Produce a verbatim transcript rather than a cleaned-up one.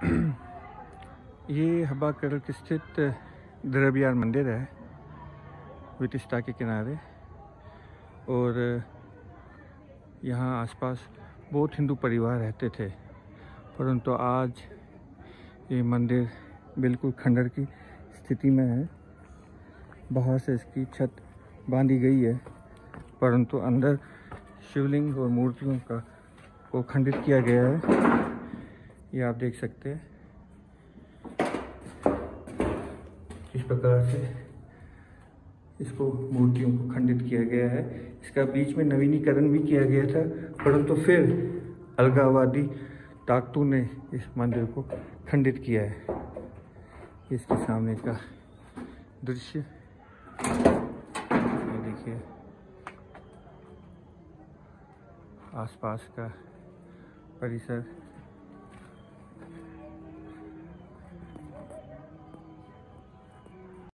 ये हब्बा करक स्थित द्रव्यार मंदिर है विटिस्टा के किनारे। और यहाँ आसपास बहुत हिंदू परिवार रहते थे, परंतु आज ये मंदिर बिल्कुल खंडर की स्थिति में है। बाहर से इसकी छत बांधी गई है, परंतु अंदर शिवलिंग और मूर्तियों का को खंडित किया गया है। ये आप देख सकते हैं इस प्रकार से इसको मूर्तियों को खंडित किया गया है। इसका बीच में नवीनीकरण भी किया गया था, परंतु फिर अलगाववादी ताकतों ने इस मंदिर को खंडित किया है। इसके सामने का दृश्य ये देखिए, आसपास का परिसर